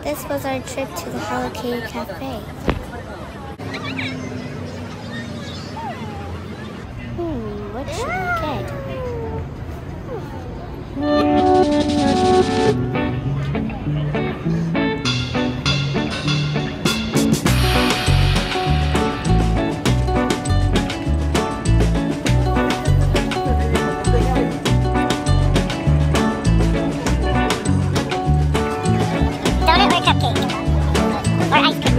This was our trip to the Hello Kitty Cafe. What should we get? Donut or cupcake? Or ice cream?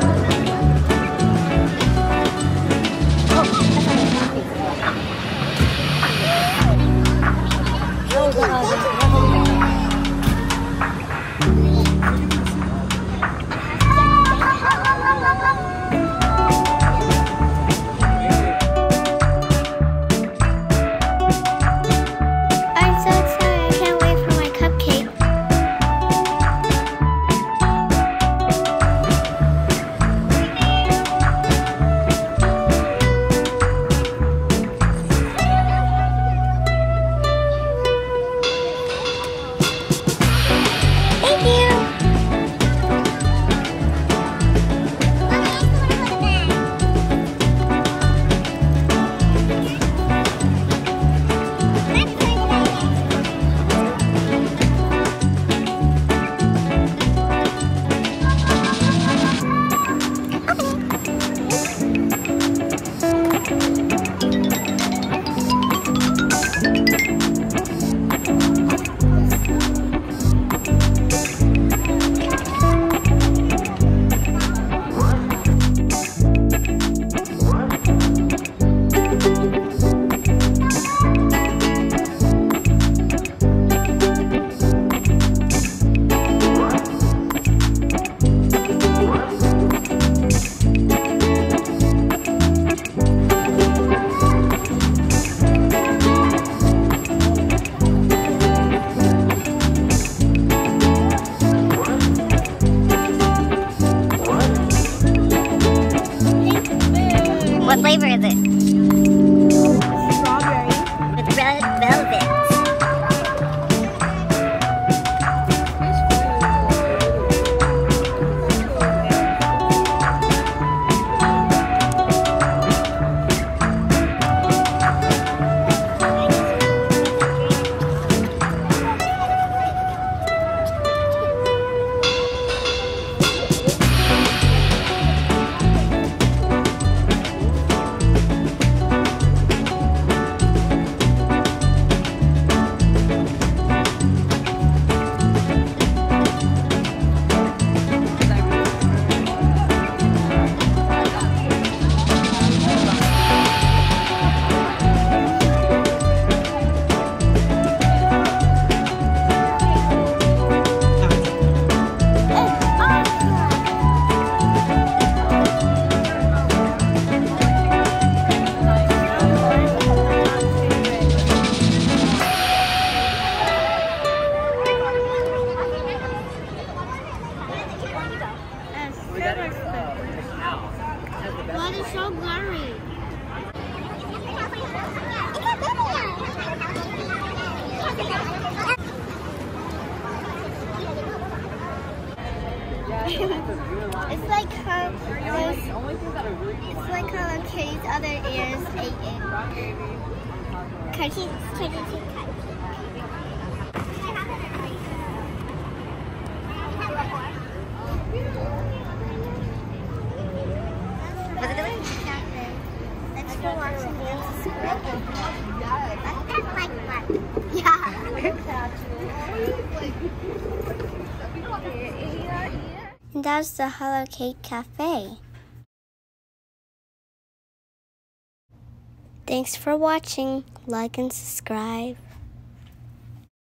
What flavor is it? Strawberry. With red velvet. What is so blurry? It's like how it's like how Kitty's other ears ate it. Kitty's Let's go watch some dances. That's like what? Yeah. And that's the Hello Kitty Cafe. Thanks for watching. Like and subscribe.